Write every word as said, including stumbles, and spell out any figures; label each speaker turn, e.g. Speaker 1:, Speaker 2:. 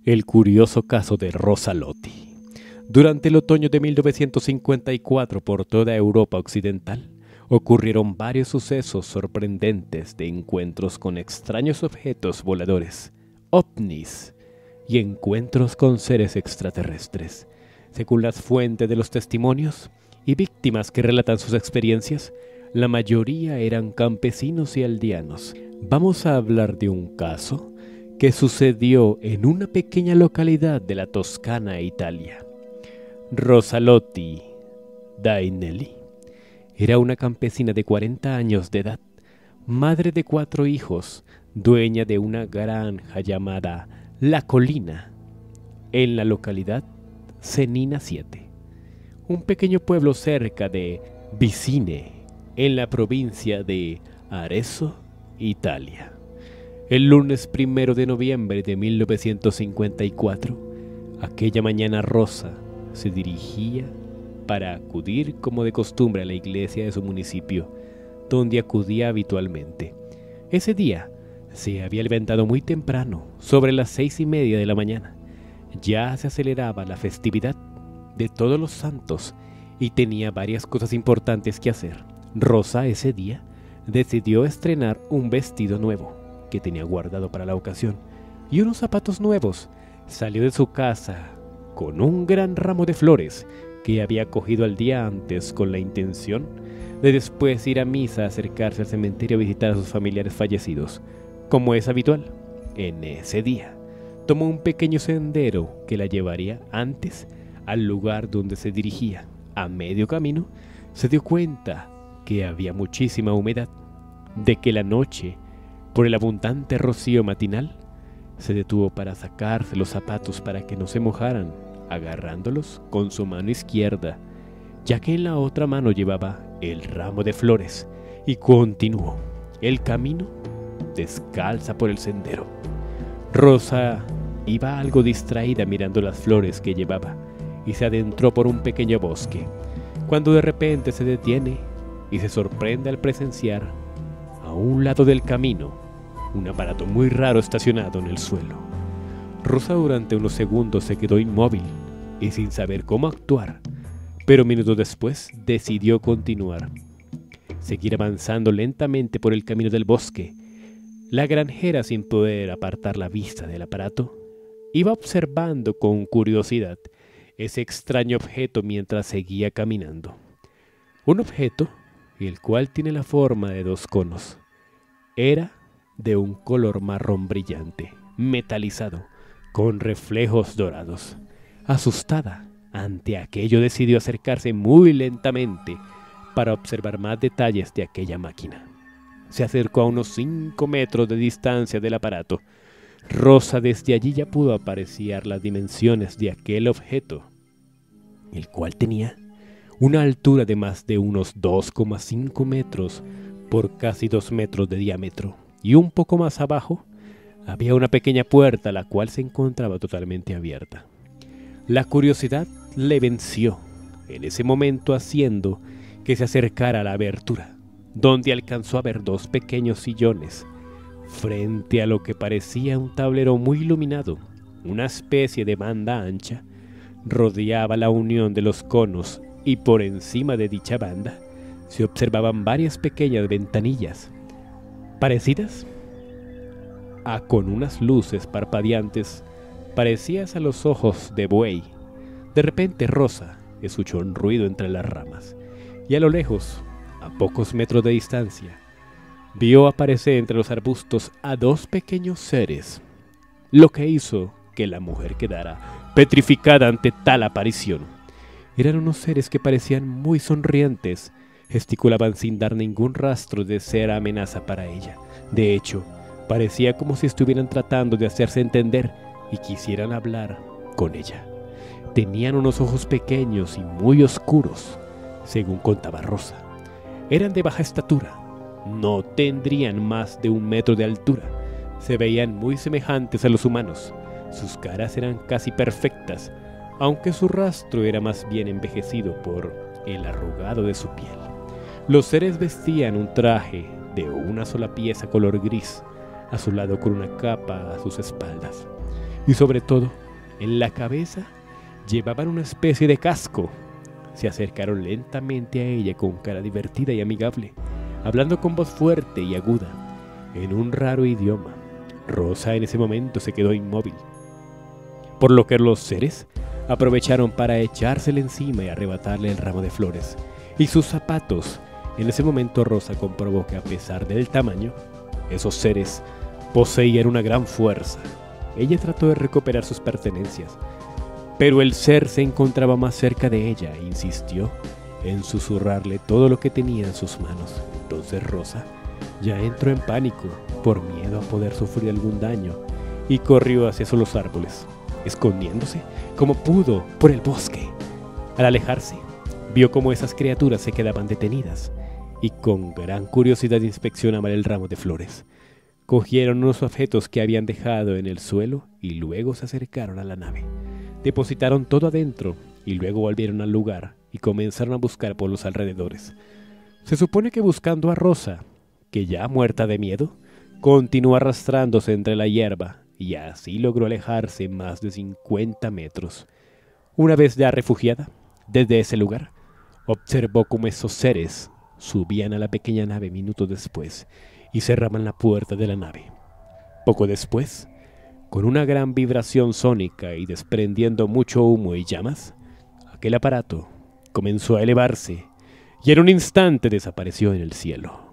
Speaker 1: El curioso caso de Rosa Lotti. Durante el otoño de mil novecientos cincuenta y cuatro, por toda Europa occidental, ocurrieron varios sucesos sorprendentes de encuentros con extraños objetos voladores, ovnis, y encuentros con seres extraterrestres. Según las fuentes de los testimonios y víctimas que relatan sus experiencias, la mayoría eran campesinos y aldeanos. Vamos a hablar de un caso que sucedió en una pequeña localidad de la Toscana, Italia. Rosa Lotti Dainelli era una campesina de cuarenta años de edad, madre de cuatro hijos, dueña de una granja llamada La Colina, en la localidad Cenina siete, un pequeño pueblo cerca de Vicine, en la provincia de Arezzo, Italia. El lunes primero de noviembre de mil novecientos cincuenta y cuatro, aquella mañana Rosa se dirigía para acudir como de costumbre a la iglesia de su municipio, donde acudía habitualmente. Ese día se había levantado muy temprano, sobre las seis y media de la mañana. Ya se aceleraba la festividad de Todos los Santos y tenía varias cosas importantes que hacer. Rosa ese día decidió estrenar un vestido nuevo que tenía guardado para la ocasión y unos zapatos nuevos. Salió de su casa con un gran ramo de flores que había cogido al día antes, con la intención de después ir a misa, acercarse al cementerio a visitar a sus familiares fallecidos. Como es habitual, en ese día tomó un pequeño sendero que la llevaría antes al lugar donde se dirigía. A medio camino se dio cuenta que había muchísima humedad, de que la noche, por el abundante rocío matinal, se detuvo para sacarse los zapatos para que no se mojaran, agarrándolos con su mano izquierda, ya que en la otra mano llevaba el ramo de flores, y continuó el camino descalza por el sendero. Rosa iba algo distraída mirando las flores que llevaba y se adentró por un pequeño bosque, cuando de repente se detiene y se sorprende al presenciar a un lado del camino un aparato muy raro estacionado en el suelo. Rosa durante unos segundos se quedó inmóvil y sin saber cómo actuar, pero minutos después decidió continuar. Seguir avanzando lentamente por el camino del bosque. La granjera, sin poder apartar la vista del aparato, iba observando con curiosidad ese extraño objeto mientras seguía caminando. Un objeto, el cual tiene la forma de dos conos. Era de un color marrón brillante, metalizado, con reflejos dorados. Asustada ante aquello, decidió acercarse muy lentamente para observar más detalles de aquella máquina. Se acercó a unos cinco metros de distancia del aparato. Rosa desde allí ya pudo apreciar las dimensiones de aquel objeto, el cual tenía una altura de más de unos dos coma cinco metros por casi dos metros de diámetro, y un poco más abajo había una pequeña puerta, la cual se encontraba totalmente abierta. La curiosidad le venció en ese momento, haciendo que se acercara a la abertura, donde alcanzó a ver dos pequeños sillones. Frente a lo que parecía un tablero muy iluminado, una especie de banda ancha rodeaba la unión de los conos, y por encima de dicha banda se observaban varias pequeñas ventanillas, parecidas a con unas luces parpadeantes, parecidas a los ojos de buey. De repente Rosa escuchó un ruido entre las ramas, y a lo lejos, a pocos metros de distancia, vio aparecer entre los arbustos a dos pequeños seres, lo que hizo que la mujer quedara petrificada ante tal aparición. Eran unos seres que parecían muy sonrientes, gesticulaban sin dar ningún rastro de ser amenaza para ella. De hecho, parecía como si estuvieran tratando de hacerse entender y quisieran hablar con ella. Tenían unos ojos pequeños y muy oscuros, según contaba Rosa. Eran de baja estatura, no tendrían más de un metro de altura. Se veían muy semejantes a los humanos. Sus caras eran casi perfectas, aunque su rostro era más bien envejecido por el arrugado de su piel. Los seres vestían un traje de una sola pieza color gris, azulado con una capa a sus espaldas. y sobre todo, en la cabeza llevaban una especie de casco. Se acercaron lentamente a ella con cara divertida y amigable, hablando con voz fuerte y aguda, en un raro idioma. Rosa en ese momento se quedó inmóvil, por lo que los seres aprovecharon para echársele encima y arrebatarle el ramo de flores y sus zapatos. En ese momento Rosa comprobó que a pesar del tamaño, esos seres poseían una gran fuerza. Ella trató de recuperar sus pertenencias, pero el ser se encontraba más cerca de ella e insistió en susurrarle todo lo que tenía en sus manos. Entonces Rosa ya entró en pánico por miedo a poder sufrir algún daño y corrió hacia los árboles, escondiéndose como pudo por el bosque. Al alejarse, vio cómo esas criaturas se quedaban detenidas y con gran curiosidad inspeccionaban el ramo de flores. Cogieron unos objetos que habían dejado en el suelo y luego se acercaron a la nave. Depositaron todo adentro y luego volvieron al lugar y comenzaron a buscar por los alrededores. Se supone que buscando a Rosa, que ya muerta de miedo, continuó arrastrándose entre la hierba y así logró alejarse más de cincuenta metros. Una vez ya refugiada, desde ese lugar, observó cómo esos seres subían a la pequeña nave minutos después y cerraban la puerta de la nave. Poco después, con una gran vibración sónica y desprendiendo mucho humo y llamas, aquel aparato comenzó a elevarse y en un instante desapareció en el cielo.